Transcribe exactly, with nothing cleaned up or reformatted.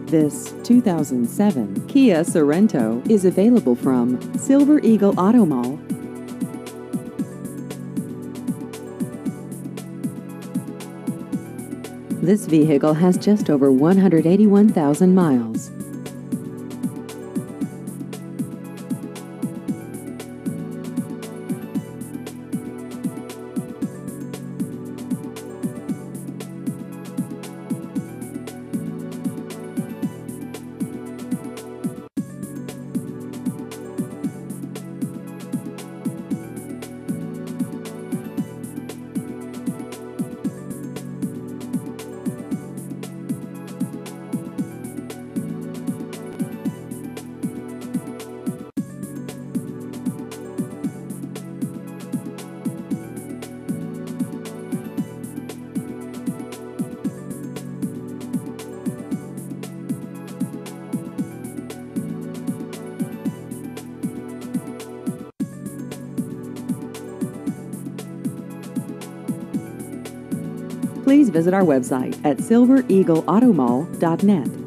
This two thousand seven Kia Sorento is available from Silver Eagle Auto Mall. This vehicle has just over one hundred eighty-one thousand miles. Please visit our website at silver eagle auto mall dot net.